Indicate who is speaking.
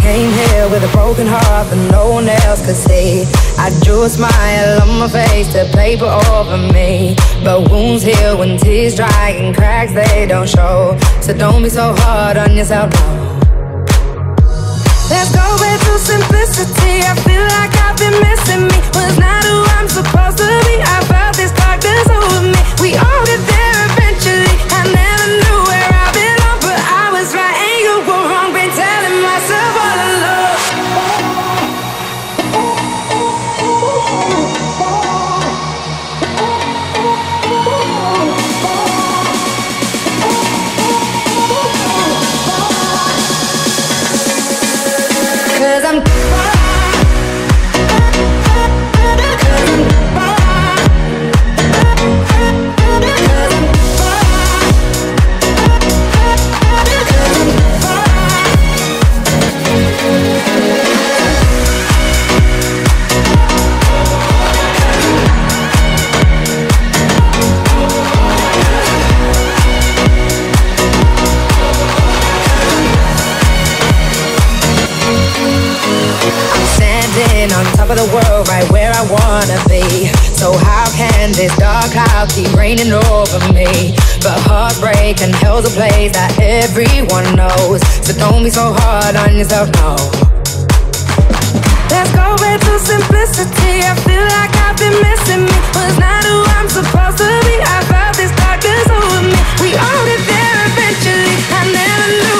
Speaker 1: Came here with a broken heart that no one else could see. I drew a smile on my face to paper over me, but wounds heal when tears dry and cracks they don't show. So don't be so hard on yourself, no. Let's go back to simplicity. I feel like I've been missing me. Was not who I'm supposed to be. I felt this darkness over me. We all get there eventually. I never knew where I belong, but I was right and you were wrong. Been telling myself all along. Cause I'm on top of the world, right where I wanna be. So how can this dark cloud keep raining over me? But heartbreak and hell's a place that everyone knows. So don't be so hard on yourself, no. Let's go back to simplicity. I feel like I've been missing me. Was not who I'm supposed to be. I felt this darkness over me. We all get there eventually. I never knew